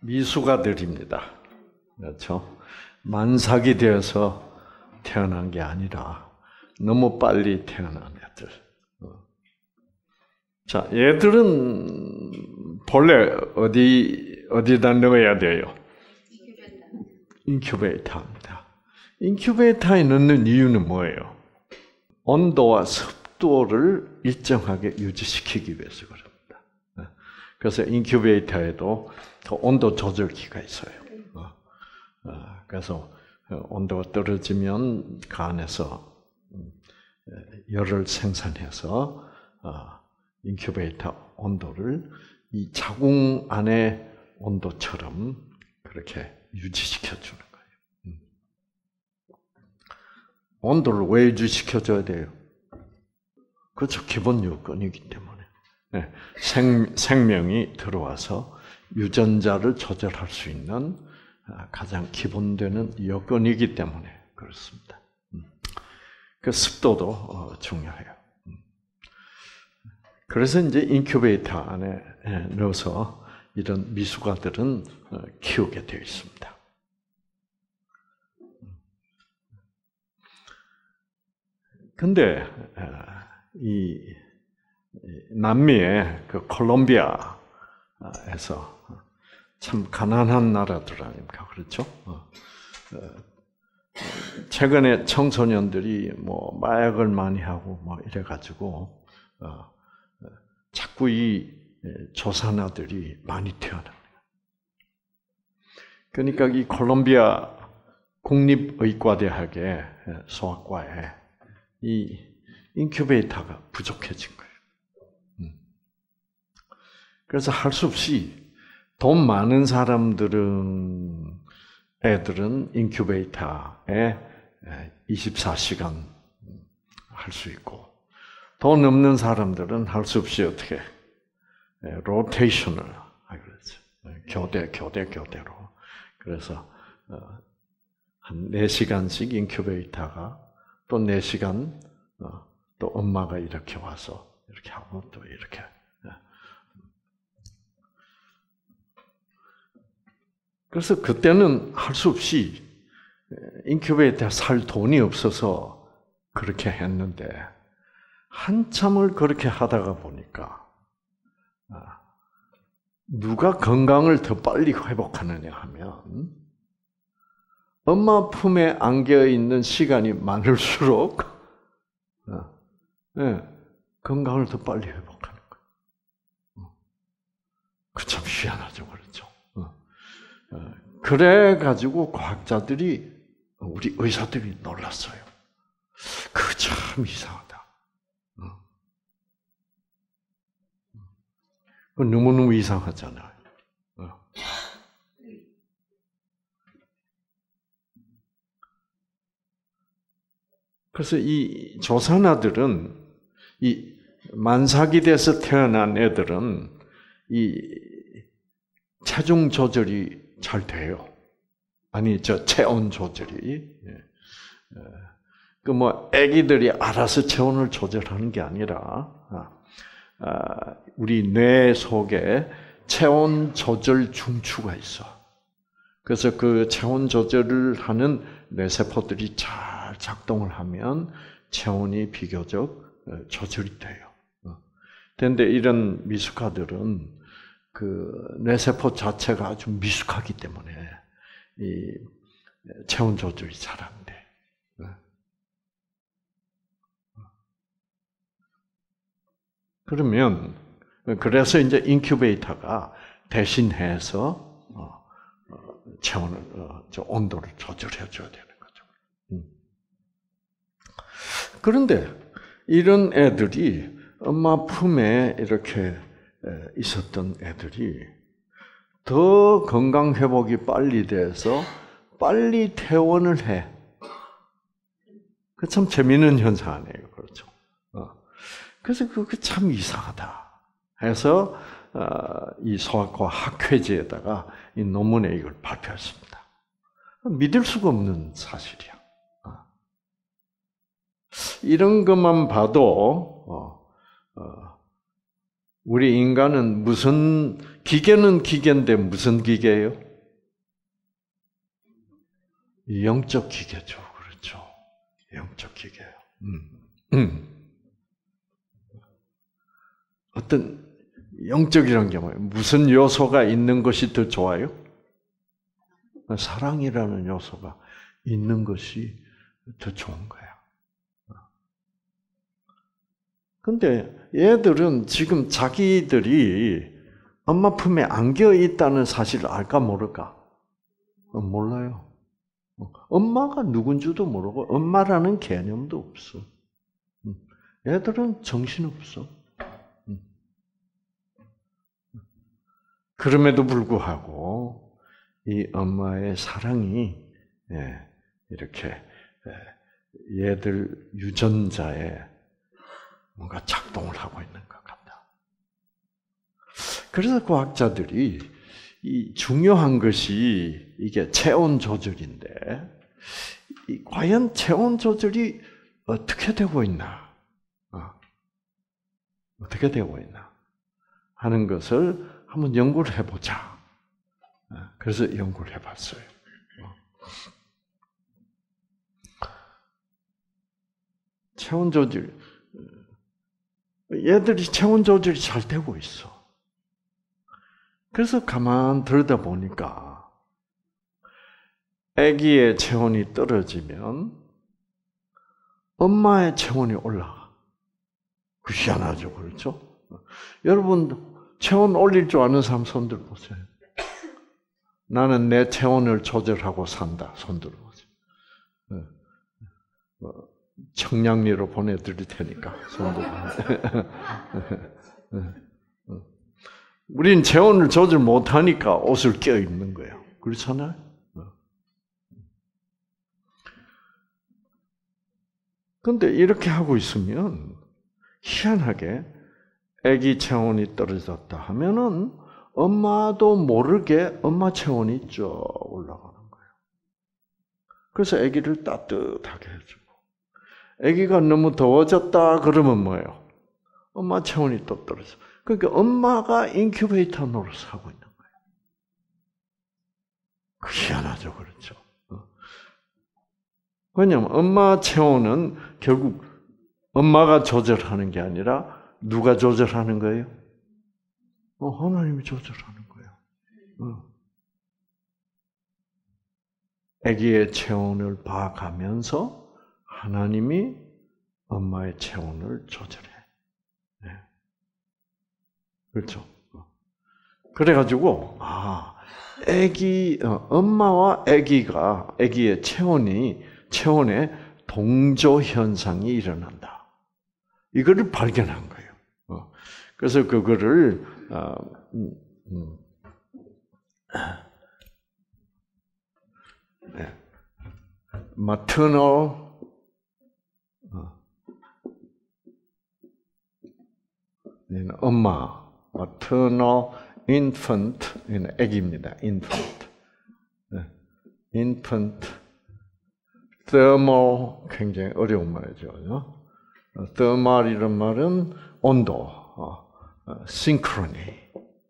미숙아들입니다. 그렇죠? 만삭이 되어서 태어난 게 아니라 너무 빨리 태어난 애들. 자, 얘들은 본래 어디다 넣어야 돼요? 인큐베이터입니다. 인큐베이터에 넣는 이유는 뭐예요? 온도와 습도를 일정하게 유지시키기 위해서 그럽니다. 그래서 인큐베이터에도 온도 조절기가 있어요. 그래서 온도가 떨어지면 그 안에서 열을 생산해서 인큐베이터 온도를 이 자궁 안의 온도처럼 그렇게 유지시켜 주는 거예요. 온도를 왜 유지시켜줘야 돼요? 그렇죠. 기본 요건이기 때문에. 생명이 들어와서 유전자를 조절할 수 있는 가장 기본되는 여건이기 때문에 그렇습니다. 그 습도도 중요해요. 그래서 이제 인큐베이터 안에 넣어서 이런 미숙아들은 키우게 되어 있습니다. 근데 이 남미의 그 콜롬비아에서 참 가난한 나라들 아닙니까? 그렇죠? 최근에 청소년들이 뭐 마약을 많이 하고 뭐 이래가지고 자꾸 이 조산아들이 많이 태어납니다. 그러니까 이 콜롬비아 국립의과대학의 소아과에 이 인큐베이터가 부족해진 거예요. 그래서 할 수 없이 돈 많은 애들은 인큐베이터에 24시간 할 수 있고, 돈 없는 사람들은 할 수 없이 어떻게 로테이션을 그렇죠. 교대로. 그래서 한 4시간씩 인큐베이터가 또 4시간 또 엄마가 이렇게 와서 이렇게 하고 또 이렇게. 그래서 그때는 할 수 없이 인큐베이터에 살 돈이 없어서 그렇게 했는데 한참을 그렇게 하다가 보니까 누가 건강을 더 빨리 회복하느냐 하면 엄마 품에 안겨 있는 시간이 많을수록 건강을 더 빨리 회복하는 거예요. 그 참 희한하죠, 그렇죠? 그래 가지고 과학자들이 우리 의사들이 놀랐어요. 그 참 이상하다. 너무너무 이상하잖아요. 그래서 이 조산아들은 이 만삭이 돼서 태어난 애들은 이 체중 조절이 잘 돼요. 체온 조절이. 아기들이 알아서 체온을 조절하는 게 아니라, 우리 뇌 속에 체온 조절 중추가 있어. 그래서 그 체온 조절을 하는 뇌세포들이 잘 작동을 하면 체온이 비교적 조절이 돼요. 그런데 이런 미숙아들은 그 뇌세포 자체가 아주 미숙하기 때문에 이 체온 조절이 잘 안 돼. 그러면 그래서 이제 인큐베이터가 대신해서 체온을 온도를 조절해 줘야 되는 거죠. 그런데 이런 애들이 엄마 품에 이렇게 있었던 애들이 더 건강 회복이 빨리 돼서 빨리 퇴원을 해. 그 참 재미있는 현상 아니에요, 그렇죠? 그래서 그게 참 이상하다 해서 이 소아과 학회지에다가 이 논문에 이걸 발표했습니다. 믿을 수가 없는 사실이야. 이런 것만 봐도 우리 인간은 기계는 기계인데 무슨 기계예요? 영적 기계죠. 그렇죠. 영적 기계예요. 어떤 영적이란 게 뭐예요? 무슨 요소가 있는 것이 더 좋아요? 사랑이라는 요소가 있는 것이 더 좋은 거야. 근데 얘들은 지금 자기들이 엄마 품에 안겨 있다는 사실을 알까 모를까? 몰라요. 엄마가 누군지도 모르고 엄마라는 개념도 없어. 얘들은 정신없어. 그럼에도 불구하고 이 엄마의 사랑이 이렇게 얘들 유전자에 뭔가 작동을 하고 있는 것 같다. 그래서 과학자들이 이 중요한 것이 이게 체온 조절인데 과연 체온 조절이 어떻게 되고 있나? 어떻게 되고 있나? 하는 것을 한번 연구를 해보자. 그래서 연구를 해봤어요. 체온 조절. 얘들이 체온 조절이 잘 되고 있어. 그래서 가만 들여다보니까 아기의 체온이 떨어지면 엄마의 체온이 올라가. 그 희한하죠, 그렇죠? 여러분 체온 올릴 줄 아는 사람 손 들어보세요. 나는 내 체온을 조절하고 산다. 손 들어보세요. 청량리로 보내드릴 테니까 손 들어보세요. 우린 체온을 조절 못하니까 옷을 껴입는 거예요. 그렇잖아요? 그런데 이렇게 하고 있으면 희한하게 아기 체온이 떨어졌다 하면은 엄마도 모르게 엄마 체온이 쭉 올라가는 거예요. 그래서 아기를 따뜻하게 해주고 아기가 너무 더워졌다 그러면 뭐예요? 엄마 체온이 또 떨어져. 그러니까 엄마가 인큐베이터 노릇을 하고 있는 거예요. 희한하죠, 그렇죠? 왜냐하면 엄마 체온은 결국 엄마가 조절하는 게 아니라 누가 조절하는 거예요? 하나님이 조절하는 거예요. 아기의 체온을 봐가면서 하나님이 엄마의 체온을 조절해. 그렇죠? 그래가지고 엄마와 아기의 체온에 동조 현상이 일어난다. 이거를 발견한 거예요. 그래서 그거를 maternal 엄마 maternal infant 아기입니다. infant thermal 굉장히 어려운 말이죠. thermal이란 말은 온도, synchrony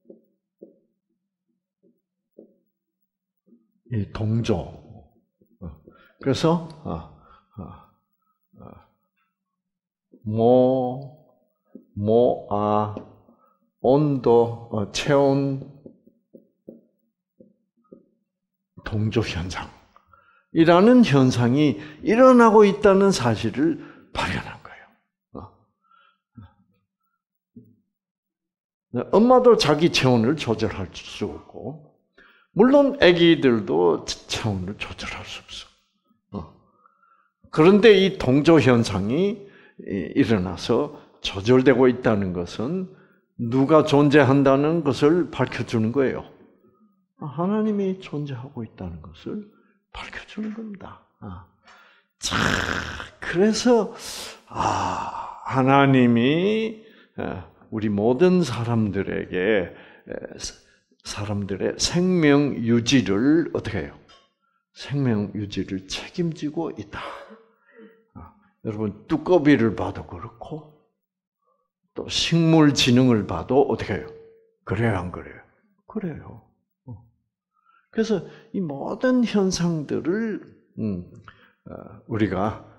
이 동조. 그래서 온도, 체온 동조 현상이라는 현상이 일어나고 있다는 사실을 발견한 거예요. 엄마도 자기 체온을 조절할 수 없고, 물론 아기들도 체온을 조절할 수 없어. 그런데 이 동조 현상이 일어나서 조절되고 있다는 것은 누가 존재한다는 것을 밝혀주는 거예요. 하나님이 존재하고 있다는 것을 밝혀주는 겁니다. 자, 그래서 하나님이 우리 모든 사람들의 생명 유지를 어떻게 해요? 생명 유지를 책임지고 있다. 여러분 두꺼비를 봐도 그렇고 또 식물 지능을 봐도 어떻게 해요? 그래요, 안 그래요? 그래요. 그래서 이 모든 현상들을 우리가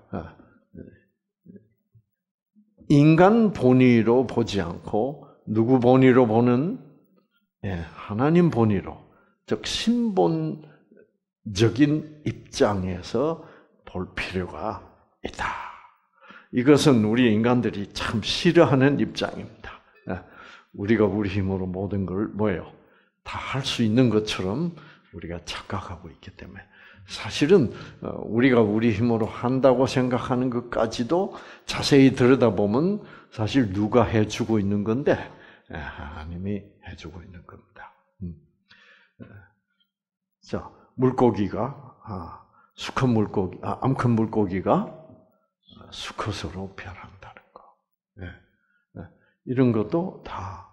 인간 본위로 보지 않고 누구 본위로 보는? 하나님 본위로, 즉 신본적인 입장에서 볼 필요가 있다. 이것은 우리 인간들이 참 싫어하는 입장입니다. 우리가 우리 힘으로 모든 걸 뭐예요? 다 할 수 있는 것처럼 우리가 착각하고 있기 때문에 사실은 우리가 우리 힘으로 한다고 생각하는 것까지도 자세히 들여다보면 사실 누가 해주고 있는 건데 하나님이 해주고 있는 겁니다. 자, 물고기가 수컷 물고기, 암컷 물고기가 수컷으로 변한다는 거. 이런 것도 다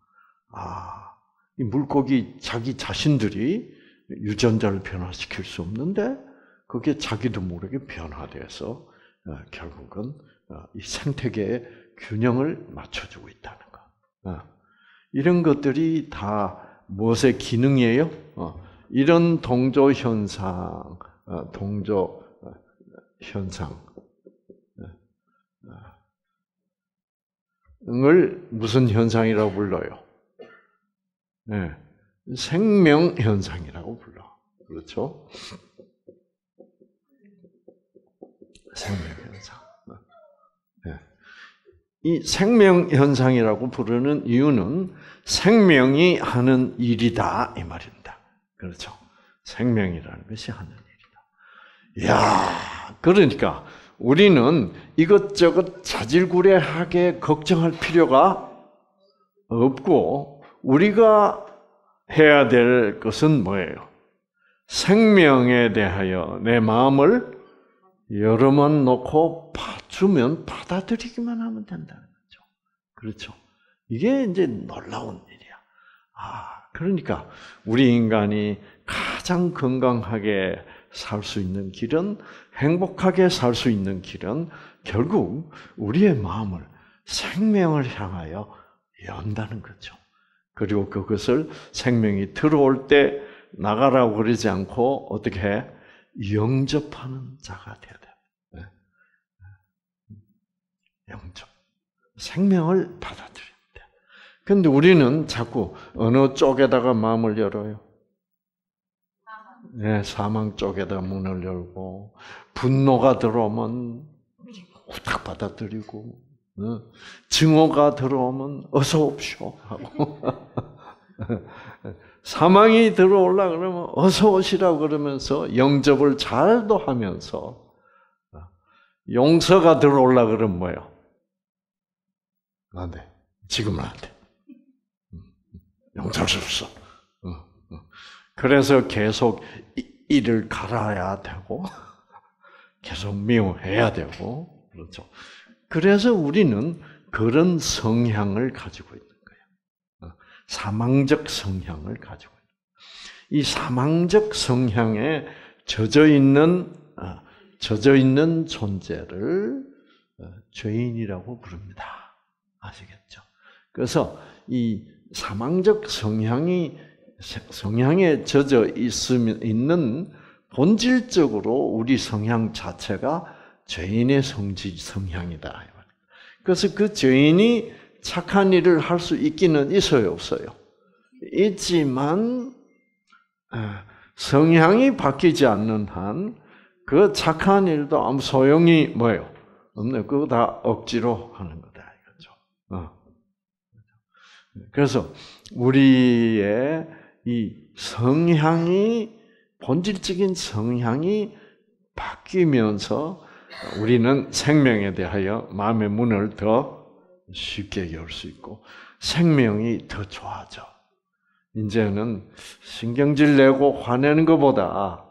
이 물고기 자기 자신들이 유전자를 변화시킬 수 없는데 그게 자기도 모르게 변화돼서 결국은 이 생태계의 균형을 맞춰주고 있다는 거. 이런 것들이 다 무엇의 기능이에요? 이런 동조 현상을 무슨 현상이라고 불러요? 생명 현상이라고 불러. 그렇죠? 생명 현상. 이 생명 현상이라고 부르는 이유는 생명이 하는 일이다 이 말입니다. 그렇죠? 생명이라는 것이 하는 일이다. 이야, 그러니까 우리는 이것저것 자질구레하게 걱정할 필요가 없고 우리가 해야 될 것은 뭐예요? 생명에 대하여 내 마음을 열어만 놓고 봐주면 받아들이기만 하면 된다는 거죠. 그렇죠? 이게 이제 놀라운 일이야. 그러니까 우리 인간이 가장 건강하게 살 수 있는 길은, 행복하게 살 수 있는 길은 결국 우리의 마음을 생명을 향하여 연다는 거죠. 그리고 그것을 생명이 들어올 때 나가라고 그러지 않고 어떻게 해? 영접하는 자가 돼야 돼. 영접. 생명을 받아들여야 돼. 그런데 우리는 자꾸 어느 쪽에다가 마음을 열어요? 사망 쪽에다 문을 열고 분노가 들어오면 후딱 받아들이고 증오가 들어오면 어서 옵시오 하고 사망이 들어올라 그러면 어서 오시라고 그러면서 영접을 잘도 하면서 용서가 들어올라 그러면 뭐예요? 안 돼. 지금은 안 돼. 용서할 수 없어. 그래서 계속 이를 갈아야 되고 계속 미워해야 되고 그렇죠. 그래서 우리는 그런 성향을 가지고 있는 거예요. 사망적 성향을 가지고 있는 거예요. 이 사망적 성향에 젖어 있는 존재를 죄인이라고 부릅니다. 아시겠죠? 그래서 이 사망적 성향에 젖어 있는 본질적으로 우리 성향 자체가 죄인의 성향이다. 그래서 그 죄인이 착한 일을 할 수 있기는 있어요, 없어요? 있지만 성향이 바뀌지 않는 한 그 착한 일도 아무 소용이 뭐예요? 없네요. 그거 다 억지로 하는 거다 이거죠. 그래서 우리의 이 성향이 본질적인 성향이 바뀌면서 우리는 생명에 대하여 마음의 문을 더 쉽게 열 수 있고 생명이 더 좋아져. 이제는 신경질 내고 화내는 것보다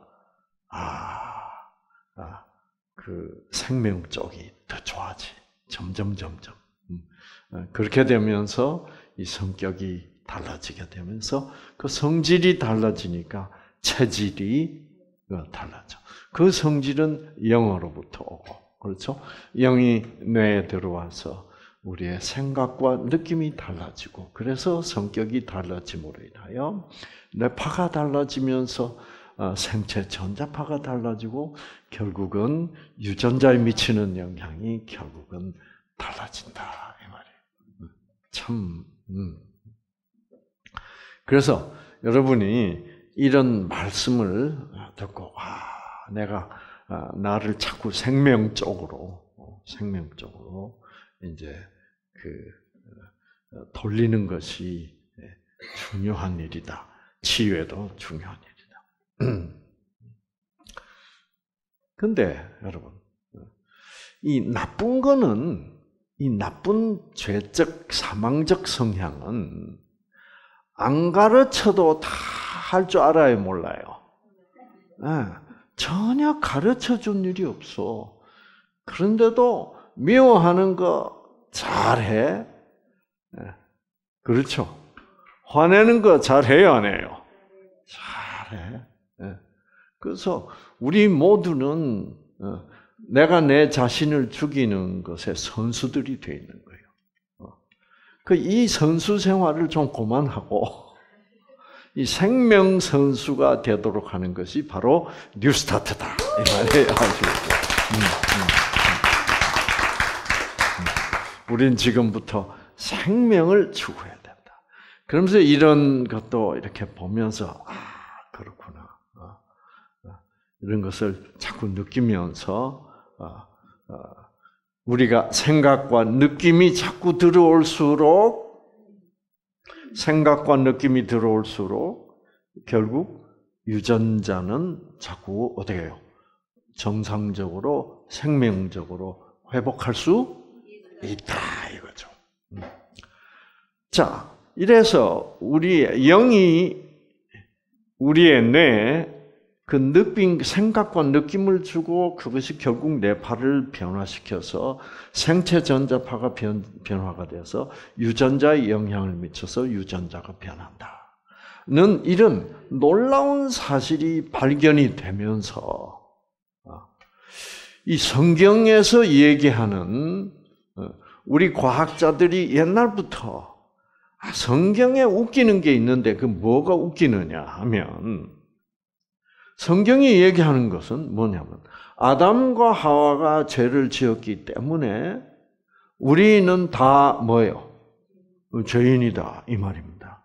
그 생명 쪽이 더 좋아지. 점점. 그렇게 되면서 이 성격이 달라지게 되면서 그 성질이 달라지니까 체질이 달라져. 그 성질은 영으로부터 오고, 그렇죠? 영이 뇌에 들어와서 우리의 생각과 느낌이 달라지고 그래서 성격이 달라짐으로 인하여 뇌파가 달라지면서 생체 전자파가 달라지고 결국은 유전자에 미치는 영향이 결국은 달라진다 이 말이에요. 참. 그래서 여러분이 이런 말씀을 듣고 내가 나를 자꾸 생명적으로 이제 돌리는 것이 중요한 일이다. 치유에도 중요한 일이다. 근데 여러분, 이 나쁜 죄적 사망적 성향은 안 가르쳐도 다 할 줄 알아요, 몰라요? 전혀 가르쳐 준 일이 없어. 그런데도 미워하는 거 잘해. 그렇죠? 화내는 거 잘해요, 안 해요? 잘해. 그래서 우리 모두는 내가 내 자신을 죽이는 것에 선수들이 되어 있는 거예요. 이 선수 생활을 좀 그만하고 이 생명 선수가 되도록 하는 것이 바로 뉴스타트다. 이 말이에요. 우린 지금부터 생명을 추구해야 된다. 그러면서 이런 것도 이렇게 보면서 그렇구나. 이런 것을 자꾸 느끼면서 우리가 생각과 느낌이 자꾸 들어올수록 결국 유전자는 자꾸 어떻게 해요? 정상적으로 생명적으로 회복할 수 있다 이거죠. 자, 이래서 우리의 영이 우리의 뇌에 그 생각과 느낌을 주고 그것이 결국 뇌파를 변화시켜서 생체 전자파가 변화가 돼서 유전자에 영향을 미쳐서 유전자가 변한다는 이런 놀라운 사실이 발견이 되면서 이 성경에서 얘기하는 우리 과학자들이 옛날부터 성경에 웃기는 게 있는데 그 뭐가 웃기느냐 하면 성경이 얘기하는 것은 뭐냐면 아담과 하와가 죄를 지었기 때문에 우리는 다 뭐예요? 죄인이다 이 말입니다.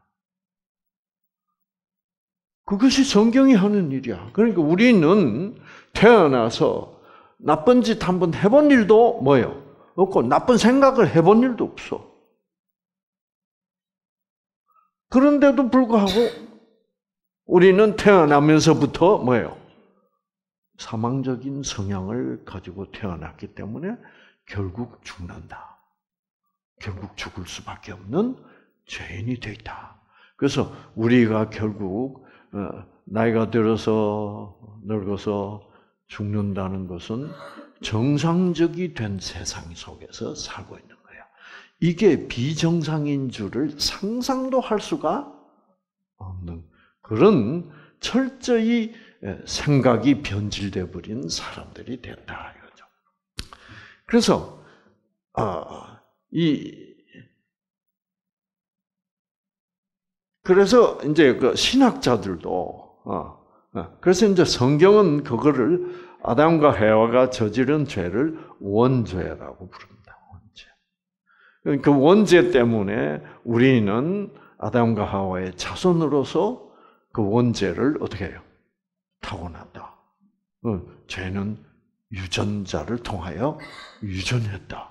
그것이 성경이 하는 일이야. 그러니까 우리는 태어나서 나쁜 짓 한번 해본 일도 뭐예요? 없고 나쁜 생각을 해본 일도 없어. 그런데도 불구하고 우리는 태어나면서부터 뭐예요? 사망적인 성향을 가지고 태어났기 때문에 결국 죽는다. 결국 죽을 수밖에 없는 죄인이 되어 있다. 그래서 우리가 결국 나이가 들어서 늙어서 죽는다는 것은 정상적이 된 세상 속에서 살고 있는 거야. 이게 비정상인 줄을 상상도 할 수가 없는 그런 철저히 생각이 변질되어 버린 사람들이 됐다 이거죠. 그래서 그래서 이제 그 신학자들도 그래서 이제 성경은 그거를 아담과 해와가 저지른 죄를 원죄라고 부릅니다. 원죄. 그 원죄 때문에 우리는 아담과 하와의 자손으로서 그 원죄를 어떻게 해요? 타고난다. 죄는 유전자를 통하여 유전했다.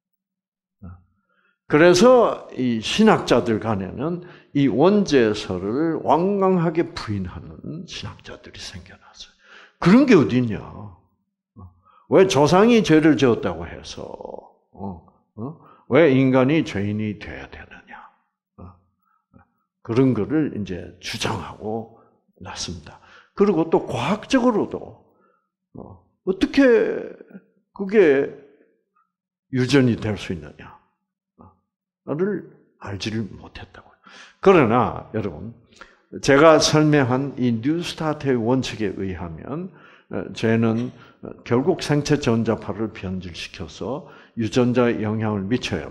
그래서 이 신학자들 간에는 이 원죄설을 완강하게 부인하는 신학자들이 생겨났어요. 그런 게 어딨냐? 왜 조상이 죄를 지었다고 해서 왜 인간이 죄인이 돼야 되느냐? 그런 거를 이제 주장하고 났습니다. 그리고 또 과학적으로도 어떻게 그게 유전이 될 수 있느냐를 알지를 못했다고요. 그러나 여러분, 제가 설명한 이 뉴스타트의 원칙에 의하면 쟤는 결국 생체 전자파를 변질시켜서 유전자에 영향을 미쳐요.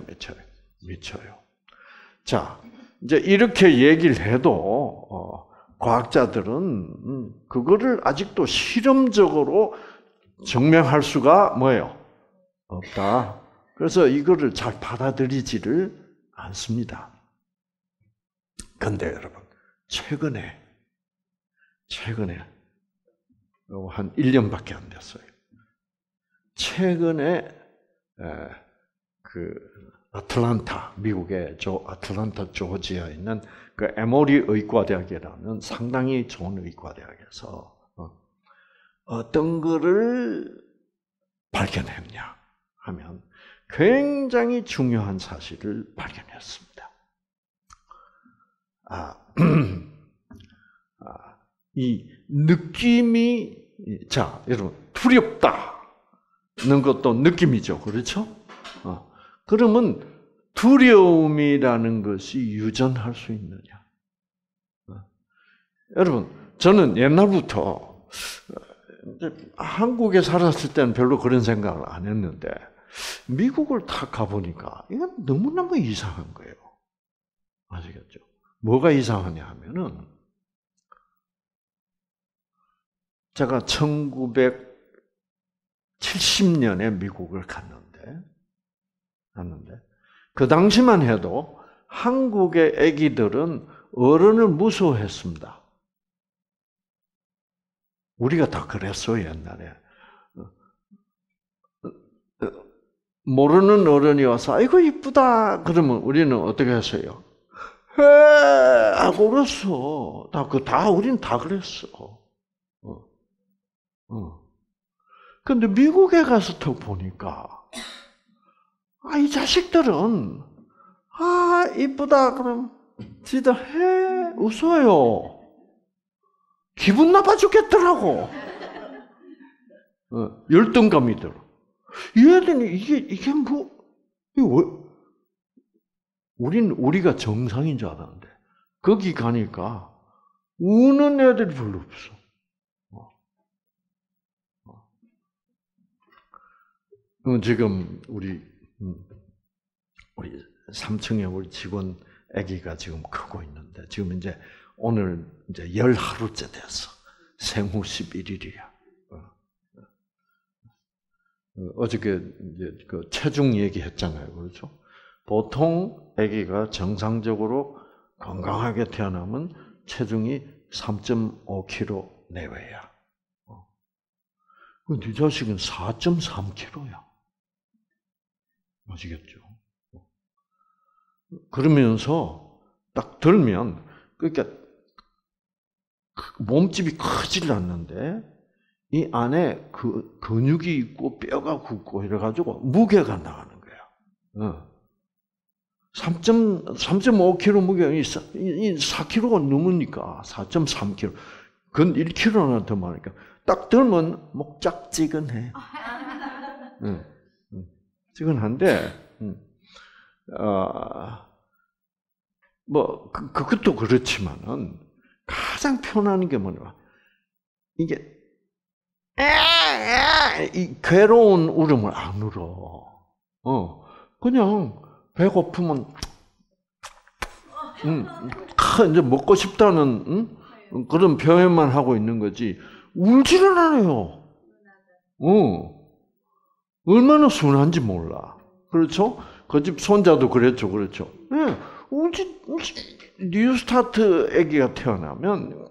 자, 이제 이렇게 얘기를 해도 과학자들은 그거를 아직도 실험적으로 증명할 수가 뭐예요? 없다. 그래서 이거를 잘 받아들이지를 않습니다. 근데 여러분, 최근에 한 1년밖에 안 됐어요. 최근에 그 아틀란타, 미국의 아틀란타 조지아에 있는 그 에모리 의과대학이라는 상당히 좋은 의과대학에서 어떤 거를 발견했냐 하면 굉장히 중요한 사실을 발견했습니다. 이 느낌이, 자, 여러분, 두렵다는 것도 느낌이죠. 그렇죠? 그러면 두려움이라는 것이 유전할 수 있느냐? 여러분, 저는 옛날부터 한국에 살았을 때는 별로 그런 생각을 안 했는데 미국을 딱 가보니까 이건 너무너무 이상한 거예요. 아시겠죠? 뭐가 이상하냐 하면은 제가 1970년에 미국을 갔는데 그 당시만 해도 한국의 아기들은 어른을 무서워했습니다. 우리가 다 그랬어요, 옛날에. 모르는 어른이 와서 아이고 이쁘다 그러면 우리는 어떻게 했어요? 해 하고 그랬어. 우리는 다 그랬어. 근데 미국에 가서 또 보니까 이 자식들은 이쁘다 그럼 지도 해 웃어요. 기분 나빠 죽겠더라고. 열등감이 들어. 얘들은 이게 우리가 정상인 줄 알았는데 거기 가니까 우는 애들이 별로 없어. 지금 우리 3층에 우리 직원 아기가 지금 크고 있는데 지금 이제 오늘 이제 10하루째 됐어. 생후 11일이야. 어저께 이제 그 체중 얘기했잖아요. 그렇죠? 보통 아기가 정상적으로 건강하게 태어나면 체중이 3.5kg 내외야. 네 자식은 4.3kg야. 아시겠죠? 그러면서 딱 들면 그러니까 몸집이 크질 않는데 이 안에 그 근육이 있고 뼈가 굳고 이래가지고 무게가 나가는 거야. 3.5kg 무게가 4kg가 넘으니까 4.3kg. 근 1kg나 더 많으니까 딱 들면 목짝지근해. 지근한데 그것도 그렇지만은 가장 편한 게 뭐냐? 이게 이 괴로운 울음을 안 울어. 그냥 배고프면 이제 먹고 싶다는 그런 표현만 하고 있는 거지 울지를 않아요. 얼마나 순한지 몰라. 그렇죠? 그 집 손자도 그랬죠, 그렇죠? 네, 뉴스타트 아기가 태어나면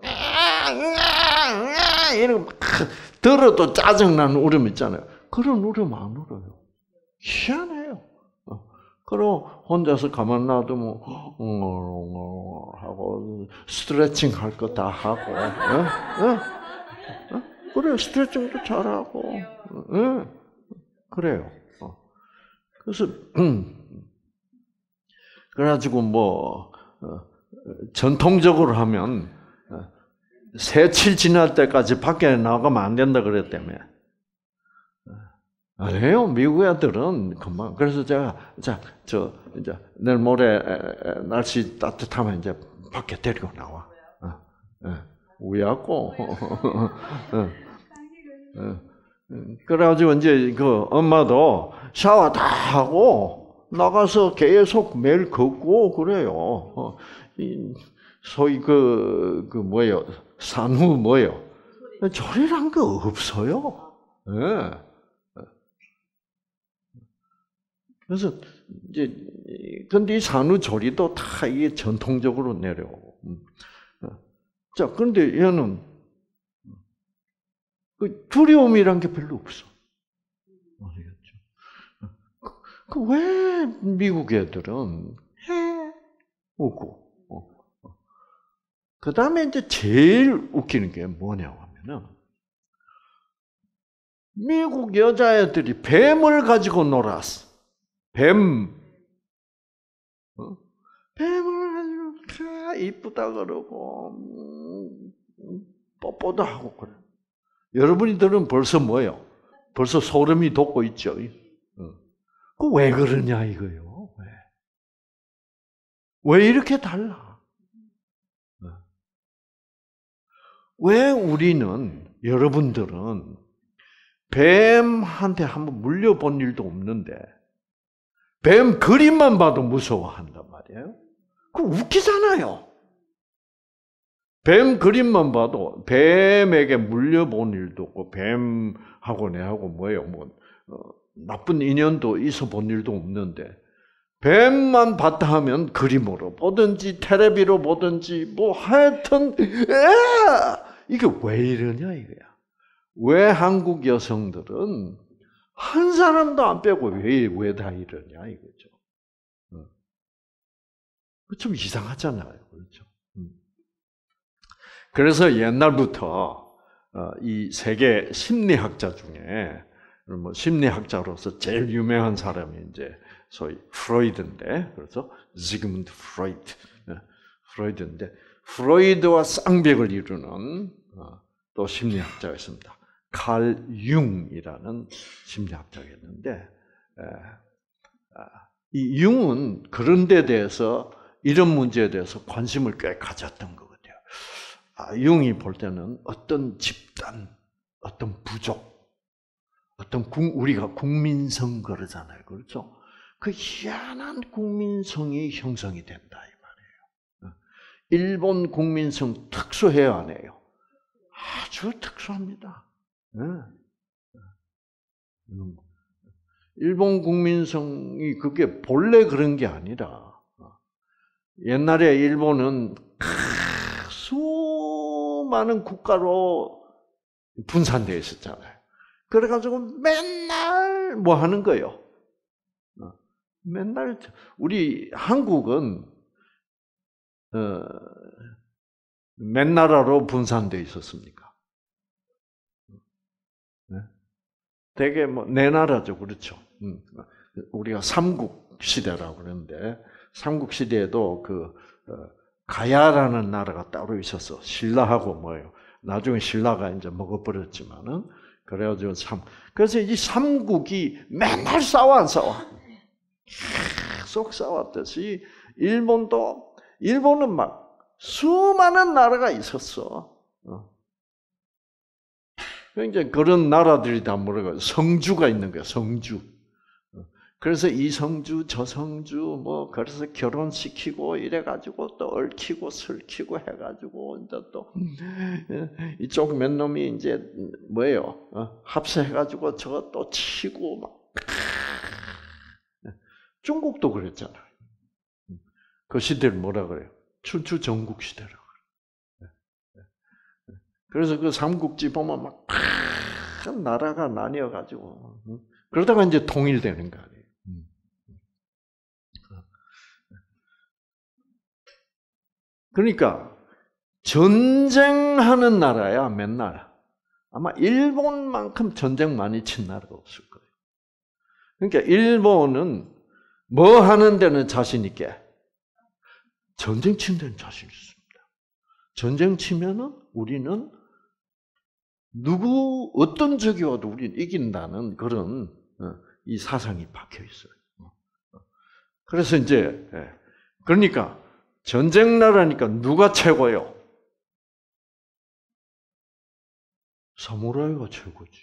이런 들어도 짜증나는 울음 있잖아요. 그런 울음 안 울어요. 희한해요. 그리고 혼자서 가만 놔두면 하고 스트레칭 할 거 다 하고, 그래 스트레칭도 잘하고, 그래요. 그래서 그래가지고 전통적으로 하면 새칠 지날 때까지 밖에 나가면 안 된다 그랬다며. 아니에요. 미국 애들은 금방. 그래서 제가 이제 내일 모레 날씨 따뜻하면 이제 밖에 데리고 나와. 우야고. 그래가지고 이제 그 엄마도 샤워 다 하고 나가서 계속 매일 걷고 그래요. 소위 뭐예요? 산후 뭐예요? 절이란 거 없어요. 네. 그래서 이제 근데 이 산후조리도 다 이게 전통적으로 내려오고. 자, 그런데 얘는 그 두려움이란 게 별로 없어. 아시겠죠? 왜 미국 애들은 해 오고. 그 다음에 이제 제일 웃기는 게 뭐냐고 하면은 미국 여자애들이 뱀을 가지고 놀았어. 뱀을 가지고 이쁘다 그러고 뽀뽀도 하고 그래. 여러분들은 벌써 뭐예요? 벌써 소름이 돋고 있죠. 그 왜 그러냐 이거요? 왜 이렇게 달라? 왜 우리는 여러분들은 뱀한테 한번 물려본 일도 없는데 뱀 그림만 봐도 무서워한단 말이에요. 그거 웃기잖아요. 뱀 그림만 봐도 뱀에게 물려본 일도 없고 뱀하고 내하고 뭐예요? 나쁜 인연도 있어 본 일도 없는데 뱀만 봤다 하면 그림으로 보든지 텔레비로 보든지 뭐 하여튼 이게 왜 이러냐 이거야. 왜 한국 여성들은 한 사람도 안 빼고 왜 다 이러냐 이거죠. 좀 이상하잖아요. 그렇죠? 그래서 옛날부터 이 세계 심리학자 중에 뭐 심리학자로서 제일 유명한 사람이 이제 소위 프로이드인데, 그래서 지그문드 프로이드인데 프로이드와 쌍벽을 이루는 또 심리학자가 있습니다. 칼 융이라는 심리학자가 있는데, 이 융은 그런 데 대해서 이런 문제에 대해서 관심을 꽤 가졌던 것 같아요. 융이 볼 때는 어떤 집단, 어떤 부족, 어떤 우리가 국민성 그러잖아요, 그렇죠? 그 희한한 국민성이 형성이 된다 이 말이에요. 일본 국민성 특수해요, 안 해요? 아주 특수합니다. 일본 국민성이 그게 본래 그런 게 아니라 옛날에 일본은 수많은 국가로 분산되어 있었잖아요. 그래가지고 맨날 뭐 하는 거예요? 맨날 우리 한국은 몇 나라로 분산되어 있었습니까? 되게 뭐 네 나라죠, 그렇죠? 우리가 삼국 시대라고 그러는데 삼국 시대에도 그 가야라는 나라가 따로 있었어. 신라하고 뭐예요? 나중에 신라가 이제 먹어버렸지만은 그래가지고 그래서 이 삼국이 맨날 싸워 안 싸워? 계속 싸웠듯이 일본은 막 수많은 나라가 있었어. 이제 그런 나라들이 다 뭐라고 성주가 있는 거야, 성주. 그래서 이 성주, 저 성주, 뭐, 그래서 결혼시키고, 이래가지고, 또 얽히고, 설키고 해가지고, 이제 또, 이쪽 몇 놈이 이제, 뭐예요? 합세해가지고, 저거 또 치고, 막. 중국도 그랬잖아요. 그 시대를 뭐라 그래요? 춘추 전국 시대라고 그래요. 그래서 그 삼국지 보면 막, 큰 나라가 나뉘어가지고, 그러다가 이제 통일되는 거 아니에요. 그러니까 전쟁하는 나라야 맨날. 아마 일본만큼 전쟁 많이 친 나라가 없을 거예요. 그러니까 일본은 뭐 하는 데는 자신 있게 전쟁 치는 데는 자신 있습니다. 전쟁 치면은 우리는 어떤 적이 와도 우리는 이긴다는 그런 이 사상이 박혀 있어요. 그래서 이제 그러니까 전쟁 나라니까 누가 최고예요? 사무라이가 최고지.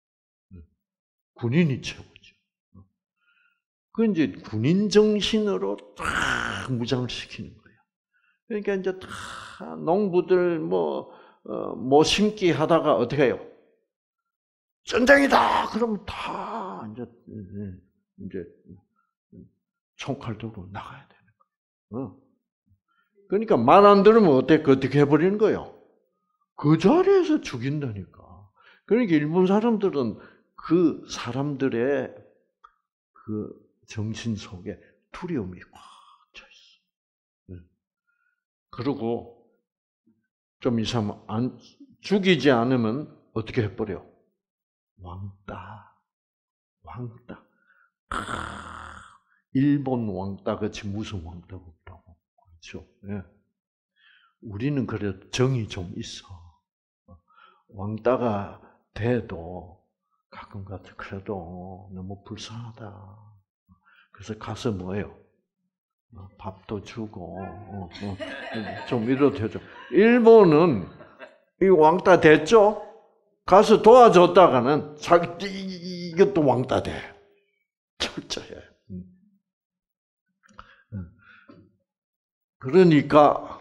군인이 최고죠. 그 이제 군인 정신으로 딱 무장을 시키는 거예요. 그러니까 이제 다 농부들 뭐 심기 하다가 어떻게 해요? 전쟁이다! 그러면 다 이제 총칼 들고 나가야 되는 거예요. 그러니까 말 안 들으면 어떻게 해버리는 거예요? 그 자리에서 죽인다니까. 그러니까 일본 사람들은 그 사람들의 그 정신 속에 두려움이 꽉 차 있어. 그리고 좀 이상하면 죽이지 않으면 어떻게 해버려? 왕따. 일본 왕따 같이 무슨 왕따가 없다고. 그렇죠? 예. 우리는 그래도 정이 좀 있어. 왕따가 돼도 가끔 그래도 너무 불쌍하다. 그래서 가서 뭐예요? 밥도 주고 좀 이렇게 해줘. 일본은 이 왕따 됐죠? 가서 도와줬다가는 이것도 왕따 돼. 철저해. 그러니까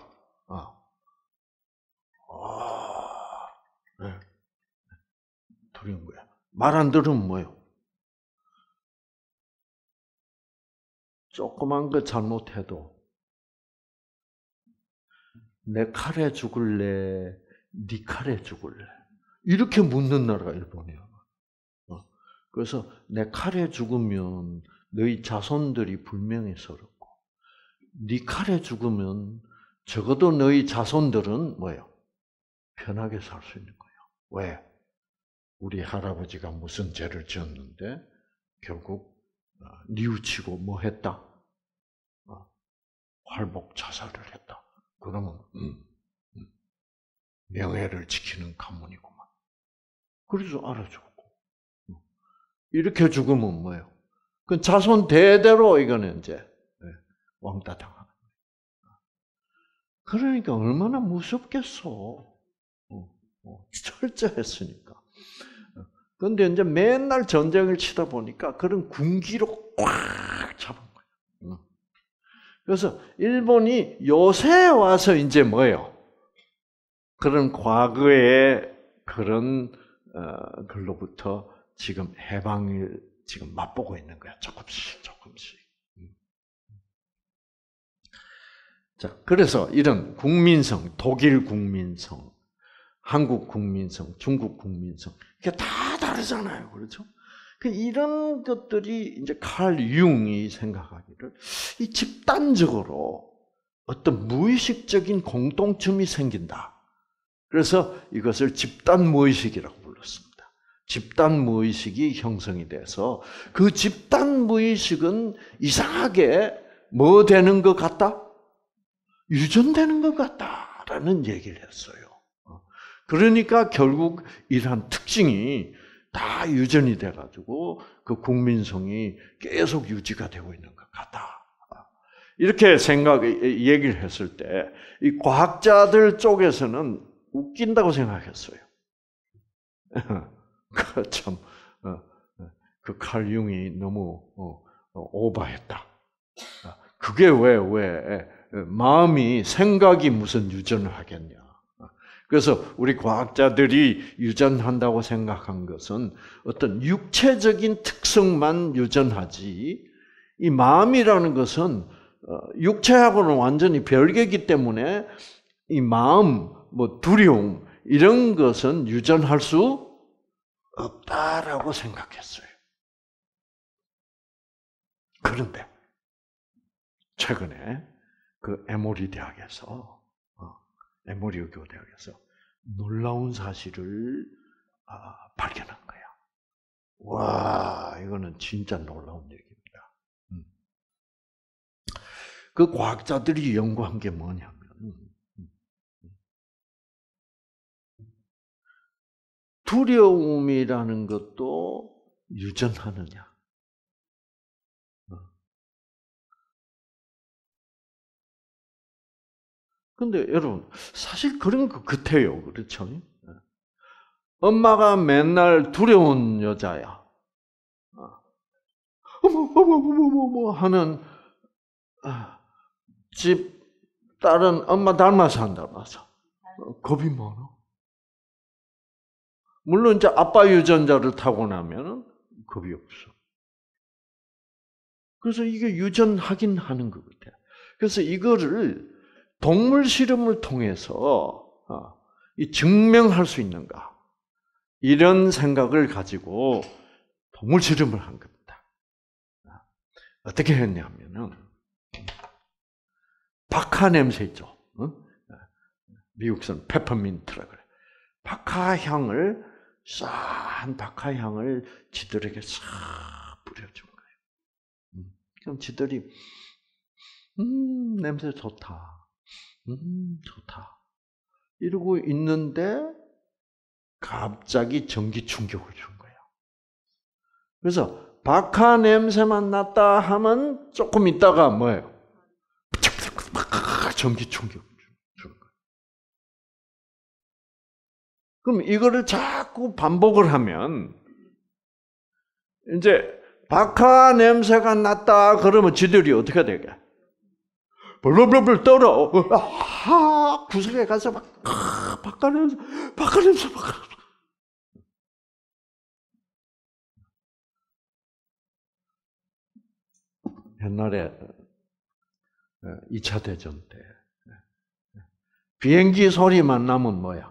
두려운 거야. 말 안 들으면 뭐예요? 조그만 거 잘못해도 내 칼에 죽을래? 네 칼에 죽을래? 이렇게 묻는 나라가 일본이야. 그래서 내 칼에 죽으면 너희 자손들이 불명예스럽고 네 칼에 죽으면 적어도 너희 자손들은 뭐예요? 편하게 살 수 있는 거예요. 왜? 우리 할아버지가 무슨 죄를 지었는데 결국 뉘우치고 뭐 했다? 활복 자살을 했다. 그러면 명예를 지키는 가문이구만. 그래서 알아주고 이렇게 죽으면 뭐예요? 그 자손 대대로 이거는 이제 왕따 당하는 거예요. 그러니까 얼마나 무섭겠어. 철저했으니까. 그런데 이제 맨날 전쟁을 치다 보니까 그런 군기로 꽉 잡은 거예요. 그래서 일본이 요새 와서 이제 뭐예요? 그런 과거의 그런 글로부터 지금 해방을 지금 맛보고 있는 거야. 조금씩. 자, 그래서 이런 국민성, 독일 국민성, 한국 국민성, 중국 국민성, 이게 다 다르잖아요. 그렇죠? 이런 것들이 이제 칼 융이 생각하기를 이 집단적으로 어떤 무의식적인 공통점이 생긴다. 그래서 이것을 집단 무의식이라고 불렀습니다. 집단 무의식이 형성이 돼서 그 집단 무의식은 이상하게 뭐 되는 것 같다? 유전되는 것 같다라는 얘기를 했어요. 그러니까 결국 이러한 특징이 다 유전이 돼가지고 그 국민성이 계속 유지가 되고 있는 것 같다. 이렇게 얘기를 했을 때 이 과학자들 쪽에서는 웃긴다고 생각했어요. 참, 그 칼 융이 너무 오버했다. 그게 왜 마음이 생각이 무슨 유전을 하겠냐. 그래서 우리 과학자들이 유전한다고 생각한 것은 어떤 육체적인 특성만 유전하지 이 마음이라는 것은 육체하고는 완전히 별개이기 때문에 이 마음, 두려움 이런 것은 유전할 수 없다라고 생각했어요. 그런데 최근에 그 에모리 대학에서 에모리 교대학에서 놀라운 사실을 발견한 거야. 와, 이거는 진짜 놀라운 얘기입니다. 그 과학자들이 연구한 게 뭐냐면 두려움이라는 것도 유전하느냐? 근데 여러분, 사실 그런 것 같아요. 그렇죠? 엄마가 맨날 두려운 여자야. 어머 하는 집 딸은 엄마 닮아서 안 닮아서 겁이 많아. 물론 이제 아빠 유전자를 타고 나면 겁이 없어. 그래서 이게 유전하긴 하는 것 같아요. 그래서 이거를 동물 실험을 통해서 증명할 수 있는가? 이런 생각을 가지고 동물 실험을 한 겁니다. 어떻게 했냐면은 박하 냄새 있죠. 미국에서는 페퍼민트라 그래. 박하향을 싼 박하향을 지들에게 싹 뿌려준 거예요. 그럼 지들이 냄새 좋다. 좋다. 이러고 있는데 갑자기 전기 충격을 준 거예요. 그래서 박하 냄새만 났다 하면 조금 있다가 뭐예요? 전기 충격 주는 거예요. 그럼 이거를 자꾸 반복을 하면 이제 박하 냄새가 났다 그러면 지들이 어떻게 되게? 벌벌벌 떨어. 구석에 가서 막 박하 냄새. 옛날에 2차 대전 때 비행기 소리만 나면 뭐야?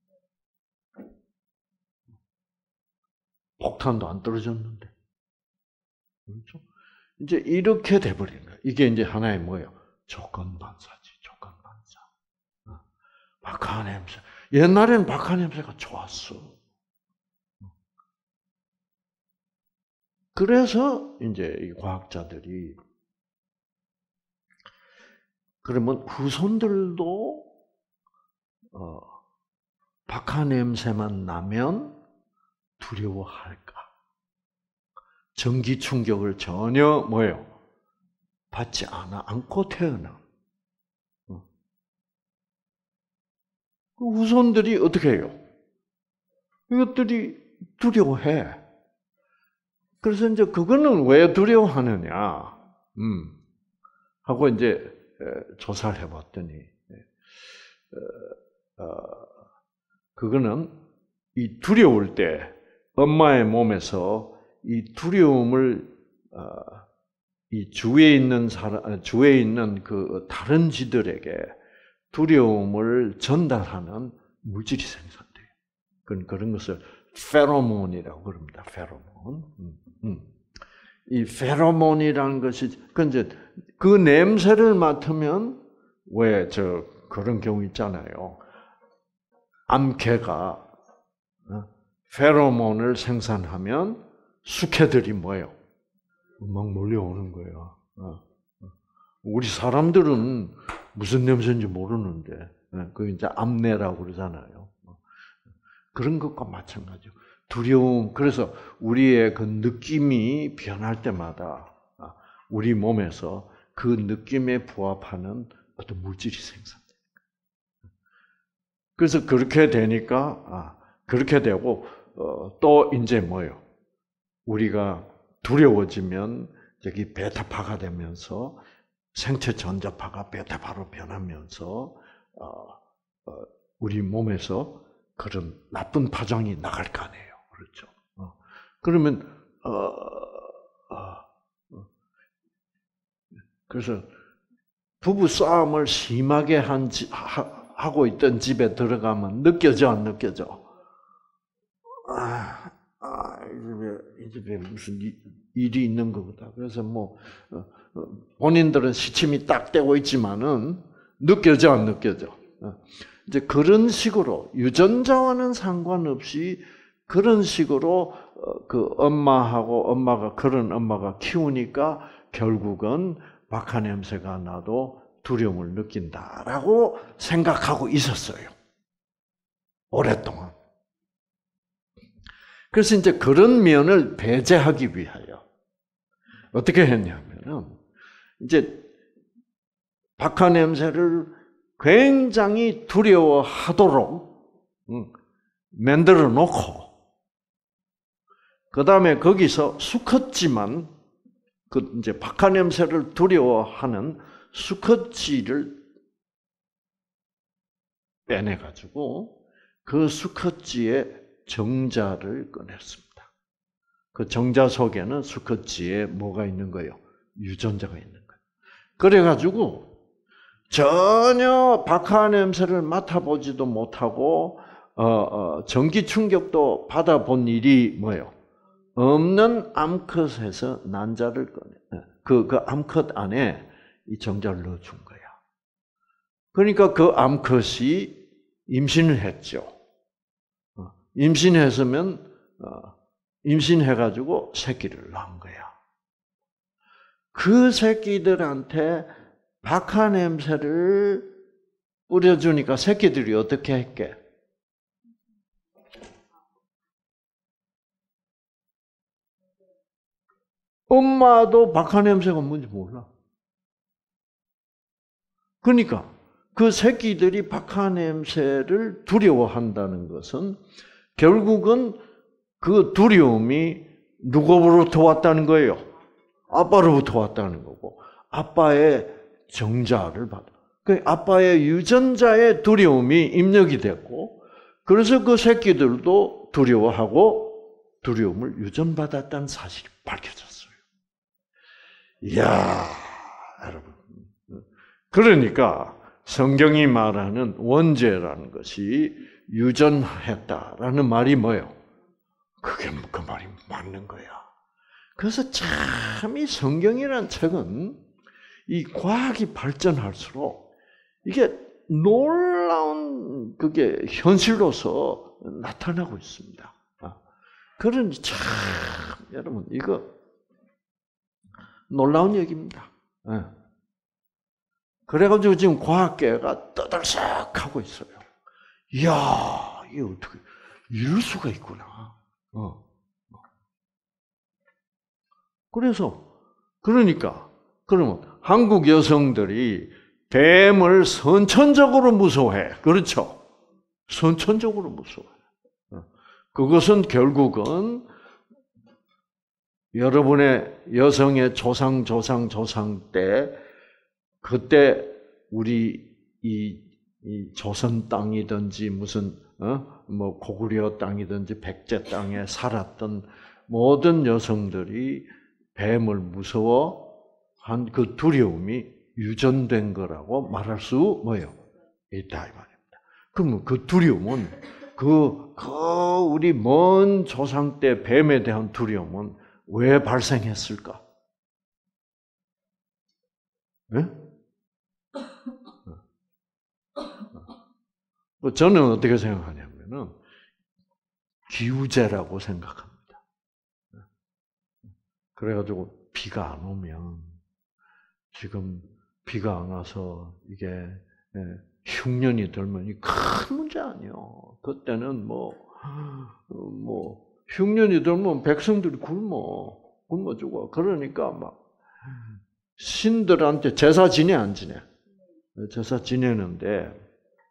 폭탄도 안 떨어졌는데. 그렇죠? 이제 이렇게 돼버린 거예요. 이게 이제 하나의 뭐예요? 조건반사지, 조건반사. 박하 냄새. 옛날에는 박하 냄새가 좋았어. 그래서 이제 이 과학자들이 그러면 후손들도 박하 냄새만 나면 두려워할까? 전기 충격을 전혀 뭐예요? 받지 않고 태어나. 그 후손들이 어떻게 해요? 이것들이 두려워해. 그래서 이제 그거는 왜 두려워하느냐? 하고 이제 조사를 해봤더니 그거는 이 두려울 때 엄마의 몸에서 이 두려움을 이 주위에 있는 그 다른 쥐들에게 두려움을 전달하는 물질이 생산돼요. 그런 것을 페로몬이라고 그럽니다. 페로몬. 이 페로몬이라는 것이 그 냄새를 맡으면 왜 그런 경우 있잖아요. 암개가 페로몬을 생산하면 숙회들이 뭐예요? 막 몰려오는 거예요. 우리 사람들은 무슨 냄새인지 모르는데 그게 이제 암내라고 그러잖아요. 그런 것과 마찬가지요. 두려움. 그래서 우리의 그 느낌이 변할 때마다 우리 몸에서 그 느낌에 부합하는 어떤 물질이 생산돼요. 그래서 그렇게 되니까 그렇게 되고 또 이제 뭐요? 우리가 두려워지면 여기 베타파가 되면서 생체 전자파가 베타파로 변하면서 우리 몸에서 그런 나쁜 파장이 나갈 거 아니에요. 그렇죠? 그러면 그래서 부부 싸움을 심하게 하고 있던 집에 들어가면 느껴져 안 느껴져? 이 집에 무슨 일이 있는 거다. 그래서 본인들은 시침이 딱 떼고 있지만은 느껴져 안 느껴져? 이제 그런 식으로 유전자와는 상관없이 그런 식으로 그 그런 엄마가 키우니까 결국은 박하 냄새가 나도 두려움을 느낀다라고 생각하고 있었어요. 오랫동안. 그래서 이제 그런 면을 배제하기 위하여 어떻게 했냐면은 이제 박하 냄새를 굉장히 두려워하도록 만들어 놓고, 그 다음에 거기서 수컷지만, 이제 박하 냄새를 두려워하는 수컷쥐를 빼내가지고, 그 수컷쥐의 정자를 꺼냈습니다. 그 정자 속에는 수컷쥐에 뭐가 있는 거예요? 유전자가 있는 거예요. 그래가지고 전혀 박하 냄새를 맡아보지도 못하고 전기 충격도 받아본 일이 뭐예요? 없는 암컷에서 난자를 꺼내. 그 암컷 안에 이 정자를 넣어준 거야. 그러니까 그 암컷이 임신을 했죠. 임신했으면 임신해가지고 새끼를 낳은 거야. 그 새끼들한테 박하 냄새를 뿌려주니까 새끼들이 어떻게 했게? 엄마도 박하 냄새가 뭔지 몰라. 그러니까 그 새끼들이 박하 냄새를 두려워한다는 것은 결국은 그 두려움이 누구로부터 왔다는 거예요? 아빠로부터 왔다는 거고, 아빠의 정자를 받아. 그 아빠의 유전자의 두려움이 입력이 됐고, 그래서 그 새끼들도 두려워하고 두려움을 유전받았다는 사실이 밝혀졌어요. 이야, 여러분. 그러니까 성경이 말하는 원죄라는 것이 유전했다라는 말이 뭐예요? 그게 그 말이 맞는 거야. 그래서 참 이 성경이라는 책은 이 과학이 발전할수록 이게 놀라운 그게 현실로서 나타나고 있습니다. 그러니 참 여러분 이거 놀라운 얘기입니다. 그래가지고 지금 과학계가 떠들썩하고 있어요. 이야, 이게 어떻게 이럴 수가 있구나. 그러니까 그러면 한국 여성들이 뱀을 선천적으로 무서워해. 그렇죠? 선천적으로 무서워해. 그것은 결국은 여러분의 여성의 조상 때 그때 우리 이 조선 땅이든지 무슨 뭐 고구려 땅이든지 백제 땅에 살았던 모든 여성들이 뱀을 무서워한 그 두려움이 유전된 거라고 말할 수 뭐예요? 있다 이 말입니다. 그러면 그 두려움은 그 우리 먼 조상 때 뱀에 대한 두려움은 왜 발생했을까? 네? 저는 어떻게 생각하냐면은 기우제라고 생각합니다. 그래가지고 비가 안 오면 지금 비가 안 와서 이게 흉년이 들면 큰 문제 아니에요. 그때는 뭐 흉년이 들면 백성들이 굶어 죽어. 그러니까 막 신들한테 제사 지내 안 지내? 제사 지내는데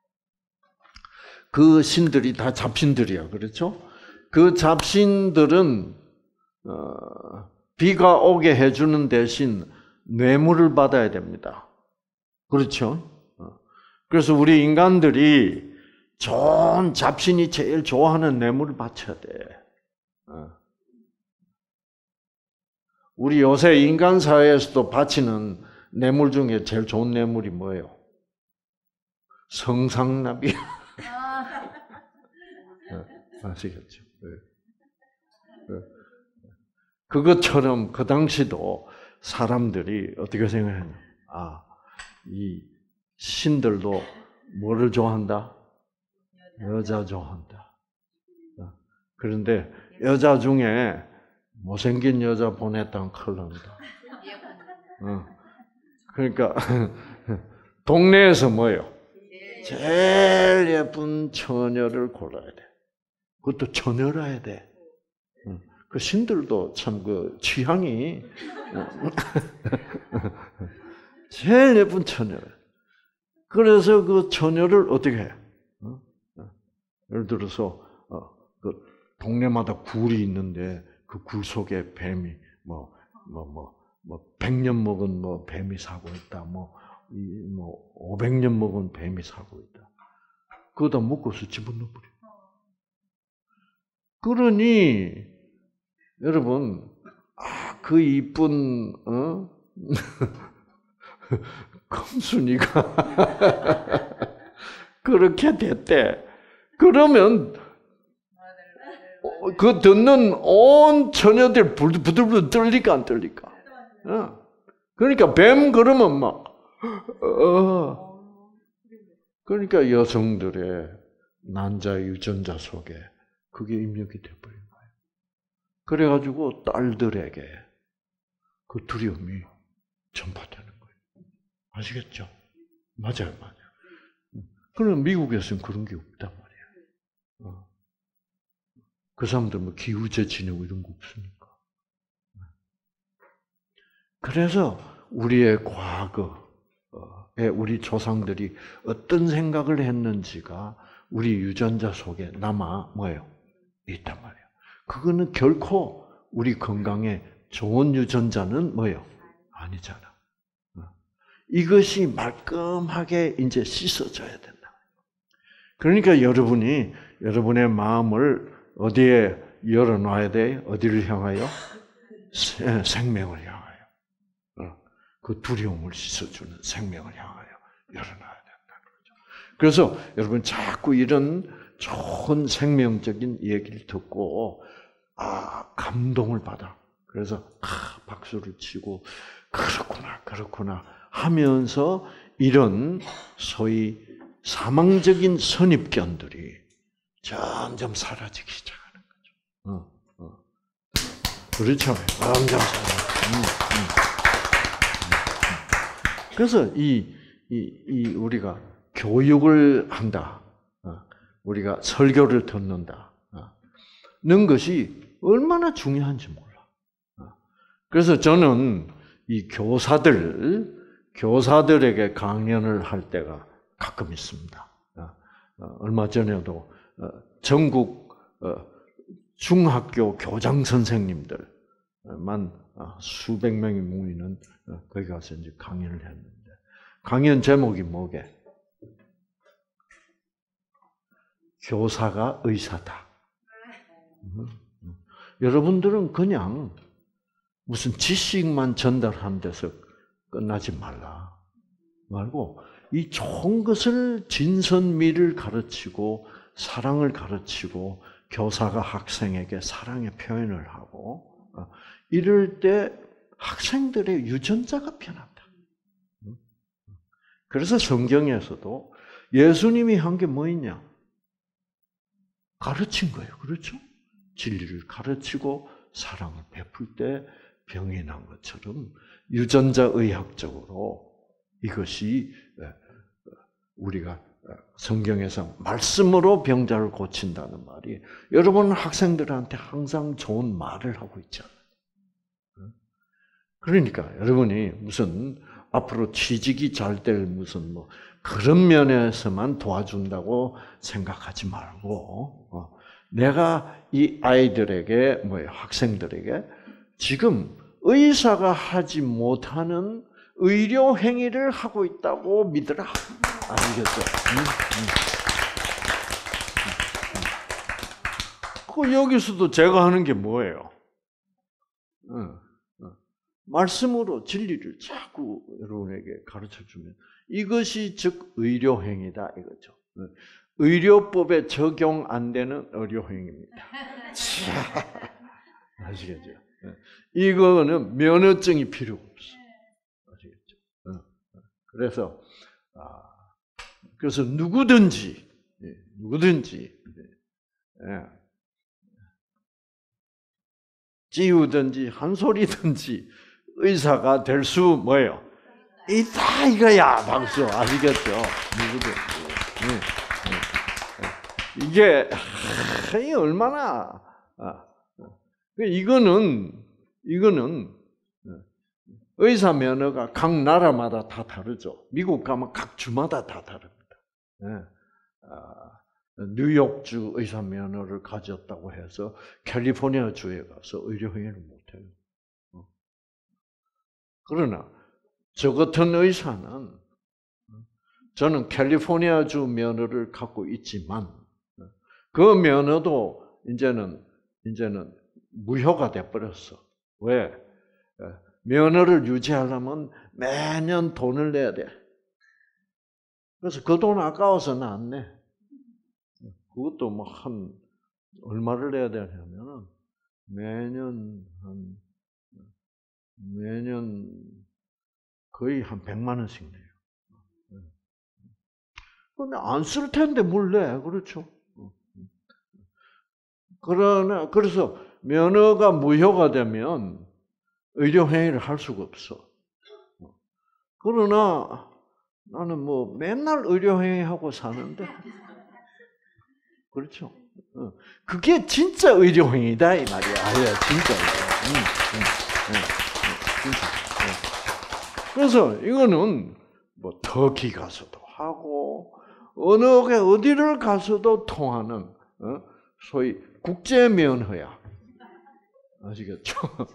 그 신들이 다 잡신들이야, 그렇죠? 그 잡신들은 비가 오게 해주는 대신 뇌물을 받아야 됩니다. 그렇죠? 그래서 우리 인간들이 좋은 잡신이 제일 좋아하는 뇌물을 바쳐야 돼. 우리 요새 인간 사회에서도 바치는 뇌물 중에 제일 좋은 뇌물이 뭐예요? 성상납이. 아시겠죠? 그것처럼 그 당시도 사람들이 어떻게 생각했냐? 이 신들도 뭐를 좋아한다? 여자 좋아한다. 그런데 여자 중에 못생긴 여자 보냈다면 큰일 납니다. 그러니까 동네에서 뭐예요? 제일 예쁜 처녀를 골라야 돼. 그것도 처녀라야 돼. 그 신들도 참 그 취향이 제일 예쁜 처녀. 그래서 그 처녀를 어떻게 해? 예를 들어서 동네마다 굴이 있는데 그 굴 속에 뱀이 100년 먹은 뱀이 사고 있다. 500년 먹은 뱀이 사고 있다. 그거다 묶어서 집어넣어 버려. 그러니 여러분 그 이쁜 검순이가 그렇게 됐대. 그러면 그 듣는 온 처녀들 부들부들 떨릴까 안 떨릴까? 그러니까 뱀 그러면 막 그러니까 여성들의 난자 유전자 속에 그게 입력이 돼버린 거예요. 그래가지고 딸들에게 그 두려움이 전파되는 거예요. 아시겠죠? 맞아요. 그럼 미국에서는 그런 게 없단 말이에요. 그 사람들 뭐 기우제 지내고 이런 거 없으니까. 그래서 우리의 과거에 우리 조상들이 어떤 생각을 했는지가 우리 유전자 속에 남아 있단 말이에요. 그거는 결코 우리 건강에 좋은 유전자는 아니잖아. 이것이 말끔하게 이제 씻어져야 된다. 그러니까 여러분이 여러분의 마음을 어디에 열어놔야 돼? 어디를 향하여? 생명을 향하여. 그 두려움을 씻어주는 생명을 향하여 열어놔야 된다는 거죠. 그래서 여러분 자꾸 이런 좋은 생명적인 얘기를 듣고 감동을 받아. 그래서 박수를 치고 그렇구나 하면서 이런 소위 사망적인 선입견들이 점점 사라지기 시작하는 거죠. 그렇죠. 점점 사라지고. 그래서 우리가 교육을 한다. 우리가 설교를 듣는다. 는 것이 얼마나 중요한지 몰라. 그래서 저는 이 교사들에게 강연을 할 때가 가끔 있습니다. 얼마 전에도 전국 중학교 교장 선생님들만 수백 명이 모이는 거기 가서 이제 강연을 했는데 강연 제목이 뭐게? 교사가 의사다. 여러분들은 그냥 무슨 지식만 전달하는 데서 끝나지 말고 이 좋은 것을 진선미를 가르치고 사랑을 가르치고 교사가 학생에게 사랑의 표현을 하고 이럴 때 학생들의 유전자가 변한다. 그래서 성경에서도 예수님이 한 게 뭐 있냐? 가르친 거예요. 그렇죠? 진리를 가르치고 사랑을 베풀 때 병이 난 것처럼 유전자 의학적으로 이것이 우리가 성경에서 말씀으로 병자를 고친다는 말이 여러분 학생들한테 항상 좋은 말을 하고 있잖아요. 그러니까 여러분이 무슨 앞으로 취직이 잘 될 무슨 그런 면에서만 도와준다고 생각하지 말고 내가 이 아이들에게 학생들에게 지금 의사가 하지 못하는 의료 행위를 하고 있다고 믿으라. 아시겠죠? 그 여기서도 제가 하는 게 뭐예요? 말씀으로 진리를 자꾸 여러분에게 가르쳐주면 이것이 즉 의료행위다 이거죠. 의료법에 적용 안 되는 의료행위입니다. 아시겠죠? 이거는 면허증이 필요 없어. 아시겠죠? 그래서 누구든지 찌우든지 한 소리든지 의사가 될 수 있다 이거야. 박수. 아시겠죠? 누구든지. 이게 얼마나 이거는 의사 면허가 각 나라마다 다 다르죠. 미국 가면 각 주마다 다 다릅니다. 뉴욕주 의사 면허를 가졌다고 해서 캘리포니아 주에 가서 의료행위를 못해요. 그러나 저 같은 의사는 저는 캘리포니아 주 면허를 갖고 있지만 그 면허도 이제는 무효가 돼 버렸어. 왜? 면허를 유지하려면 매년 돈을 내야 돼. 그래서 그 돈 아까워서는 안 내. 그것도 뭐 얼마를 내야 되냐면은 매년 거의 한 100만 원씩 내요. 근데 안 쓸 텐데 뭘 내? 그렇죠? 그래서 면허가 무효가 되면 의료행위를 할 수가 없어. 그러나 나는 뭐 맨날 의료행위하고 사는데, 그렇죠? 그게 진짜 의료행위다 이 말이야. 진짜. 그래서 이거는 뭐 터키 가서도 하고 어디를 가서도 통하는 소위 국제 면허야. 아시겠죠?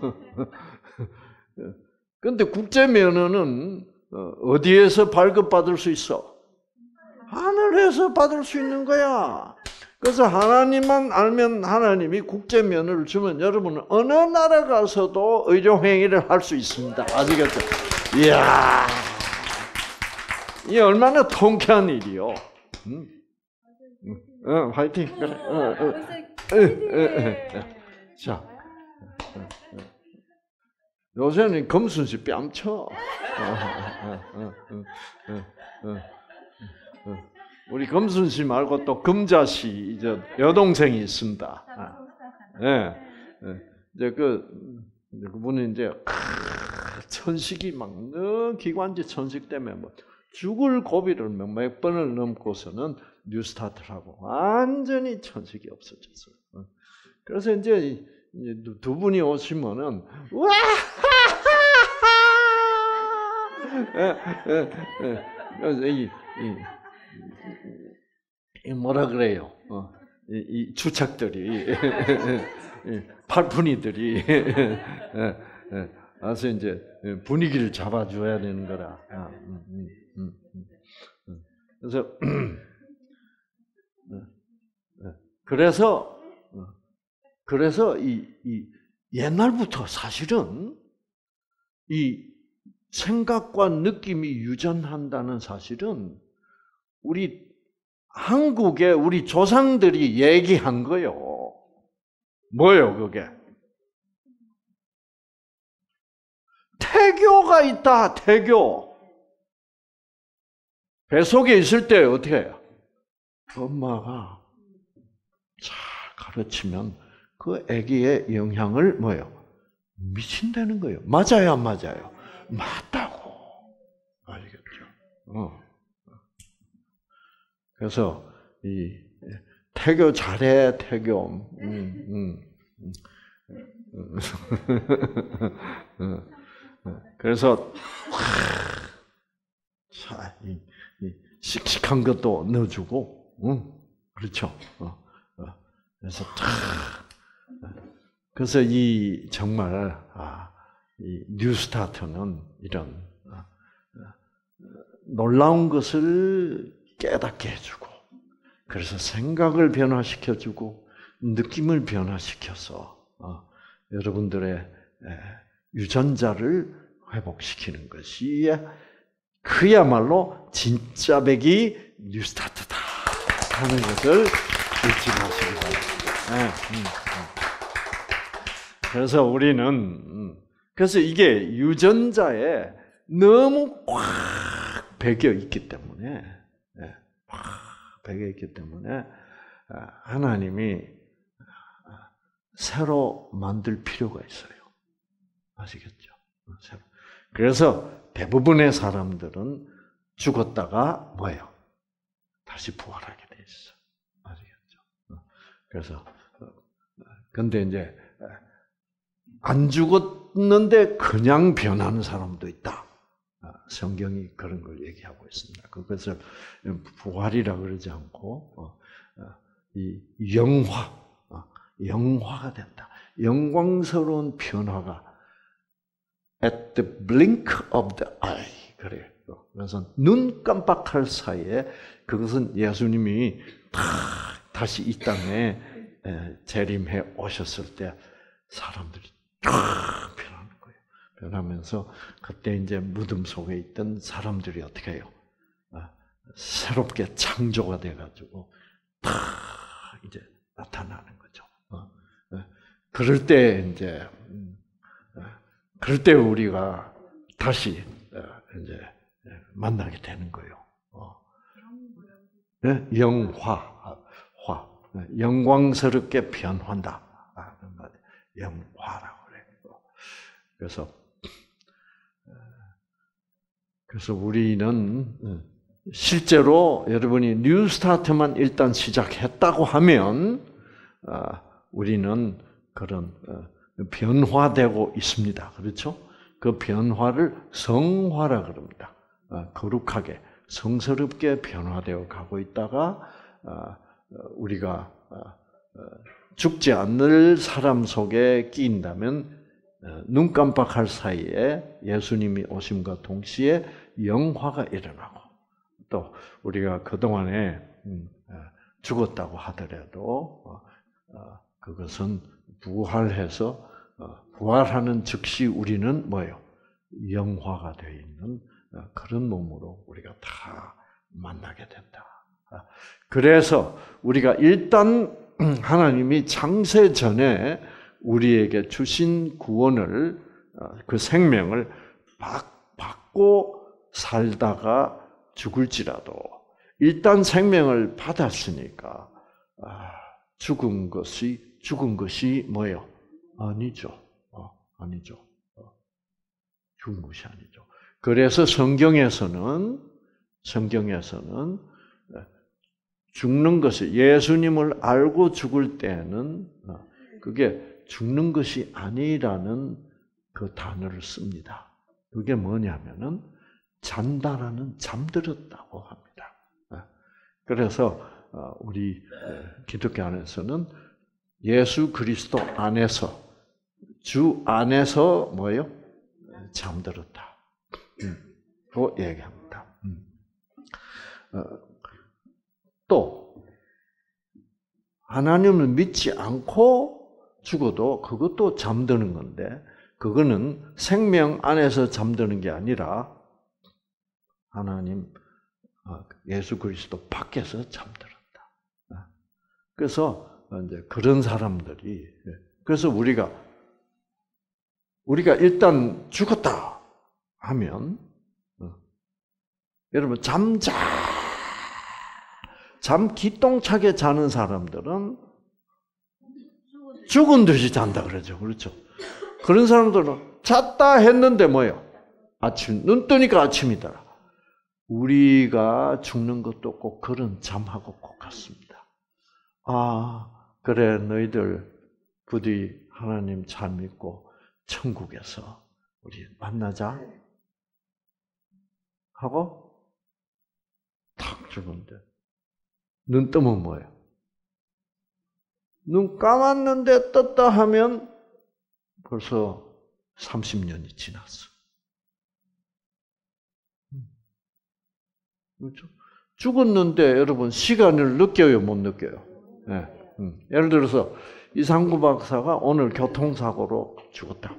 근데 국제 면허는 어디에서 발급받을 수 있어? 하늘에서 받을 수 있는 거야. 그래서 하나님만 알면 하나님이 국제 면허를 주면 여러분은 어느 나라 가서도 의료 행위를 할 수 있습니다. 아시겠죠? 이야, 이 얼마나 통쾌한 일이요. 화이팅. 자, 요새는 금순씨 뺨쳐. 우리 금순씨 말고 또 금자씨 이제 여동생이 있습니다. 이제 그분은 이제 천식이 막 기관지 천식 때문에 뭐 죽을 고비를 몇 번을 넘고서는 뉴스타트를 하고 완전히 천식이 없어졌어요. 그래서 이제 두 분이 오시면은 와 이 뭐라 그래요? 이 주착들이 팔푼이들이 와서 이제 분위기를 잡아줘야 되는 거라. 그래서 이 옛날부터 사실은 이 생각과 느낌이 유전한다는 사실은 우리 한국의 우리 조상들이 얘기한 거요. 뭐예요, 그게? 태교가 있다, 태교. 뱃속에 있을 때 어떻게 해요? 엄마가 잘 가르치면 그 아기의 영향을 뭐예요? 미친다는 거예요. 맞아요, 안 맞아요? 맞다고. 알겠죠? 그래서 이 태교 잘해, 태교. 그래서 자, 이 씩씩한 것도 넣어주고, 그렇죠. 그래서 이 정말 이 뉴스타트는 이런 놀라운 것을 깨닫게 해주고, 그래서 생각을 변화시켜주고 느낌을 변화시켜서 여러분들의 유전자를 회복시키는 것이 그야말로 진짜 백이 뉴스타트다 하는 것을 잊지 마시기 바랍니다. 그래서 우리는 그래서 이게 유전자에 너무 꽉 배겨 있기 때문에 하나님이 새로 만들 필요가 있어요. 아시겠죠? 그래서 대부분의 사람들은 죽었다가 뭐예요? 다시 부활하게 돼 있어. 아시겠죠? 그래서 근데 이제 안 죽었는데 그냥 변하는 사람도 있다. 성경이 그런 걸 얘기하고 있습니다. 그것을 부활이라 그러지 않고 이 영화가 된다. 영광스러운 변화가 at the blink of the eye. 그래요. 그래서 눈 깜빡할 사이에 그것은 예수님이 다시 이 땅에 재림해 오셨을 때 사람들이 쫙 변하는 거예요. 변하면서 그때 이제 무덤 속에 있던 사람들이 어떻게 해요? 새롭게 창조가 돼가지고 이제 나타나는 거죠. 그럴 때 이제 그럴 때 우리가 다시 이제 만나게 되는 거예요. 영광스럽게 변한다. 영화라고 그래요. 그래서 우리는 실제로 여러분이 뉴스타트만 일단 시작했다고 하면 우리는 그런 변화되고 있습니다. 그렇죠? 그 변화를 성화라 그럽니다. 거룩하게 성스럽게 변화되어 가고 있다가 우리가 죽지 않을 사람 속에 끼인다면 눈 깜빡할 사이에 예수님이 오심과 동시에 영화가 일어나고 또 우리가 그동안에 죽었다고 하더라도 그것은 부활해서 부활하는 즉시 우리는 뭐예요? 영화가 되어 있는 그런 몸으로 우리가 다 만나게 된다. 그래서 우리가 일단 하나님이 창세 전에 우리에게 주신 구원을 그 생명을 받고 살다가 죽을지라도 일단 생명을 받았으니까 죽은 것이 뭐예요? 아니죠. 아니죠. 죽은 것이 아니죠. 그래서 성경에서는 죽는 것이 예수님을 알고 죽을 때는 그게 죽는 것이 아니라는 그 단어를 씁니다. 그게 뭐냐면은 잔다라는 잠들었다고 합니다. 그래서 우리 기독교 안에서는 예수 그리스도 안에서 주 안에서 뭐예요? 잠들었다. 고 얘기합니다. 또 하나님을 믿지 않고 죽어도 그것도 잠드는 건데 그거는 생명 안에서 잠드는 게 아니라 하나님 예수 그리스도 밖에서 잠들었다. 그래서 이제 그런 사람들이 그래서 우리가 일단 죽었다 하면 여러분 잠 기똥차게 자는 사람들은 죽은 듯이 잔다 그러죠. 그렇죠? 그런 사람들은 잤다 했는데 뭐예요? 눈 뜨니까 아침이더라. 우리가 죽는 것도 꼭 그런 잠하고 꼭 같습니다. 그래 너희들 부디 하나님 잘 믿고 천국에서 우리 만나자 하고 탁 죽은데 눈 뜨면 뭐예요? 눈 감았는데 떴다 하면 벌써 30년이 지났어. 그렇죠? 죽었는데 여러분 시간을 느껴요, 못 느껴요? 네. 예를 들어서 이상구 박사가 오늘 교통사고로 죽었다.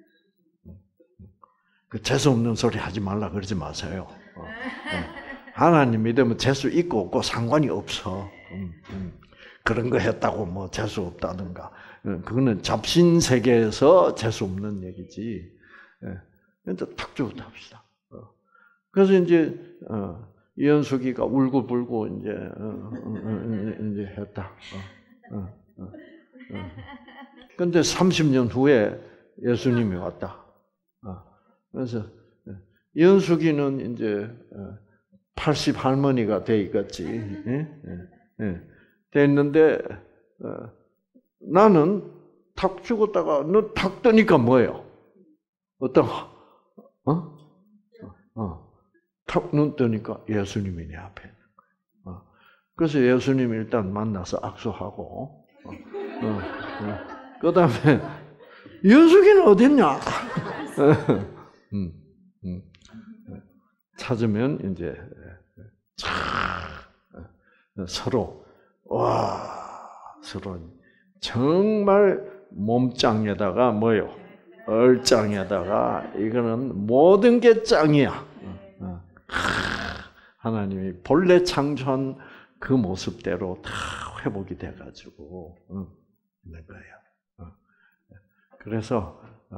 그 재수 없는 소리 하지 말라 그러지 마세요. 하나님 믿으면 재수 있고 없고 상관이 없어. 그런 거 했다고 뭐 재수 없다든가. 그거는 잡신 세계에서 재수 없는 얘기지. 근데 탁 죽었다 합시다. 그래서 이제 이현숙이가 울고불고 이제 했다. 근데 30년 후에 예수님이 왔다. 그래서 이현숙이는 이제 80 할머니가 돼 있겠지. 됐는데 나는 탁 죽었다가 너 탁 뜨니까 뭐예요? 탁 눈 뜨니까 예수님이 내 앞에 있는 거예요. 그래서 예수님 일단 만나서 악수하고, 그 다음에 예수기는 어딨냐? 찾으면 이제 서로 서로 정말 몸짱에다가 뭐요? 얼짱에다가 이거는 모든 게 짱이야. 하나님이 본래 창조한 그 모습대로 다 회복이 돼가지고 있는 거예요. 그래서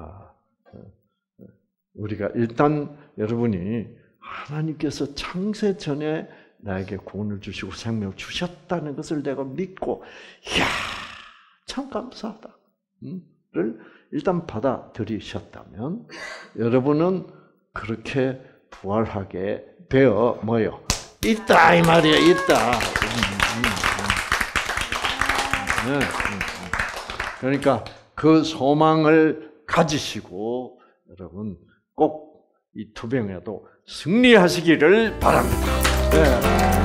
우리가 일단 여러분이 하나님께서 창세 전에 나에게 구원을 주시고 생명을 주셨다는 것을 내가 믿고, 이야, 참 감사하다. 를 일단 받아들이셨다면, 여러분은 그렇게 부활하게 되어 뭐요? 있다 이 말이야, 있다. 그러니까 그 소망을 가지시고 여러분 꼭 이 투병에도 승리하시기를 바랍니다. 네.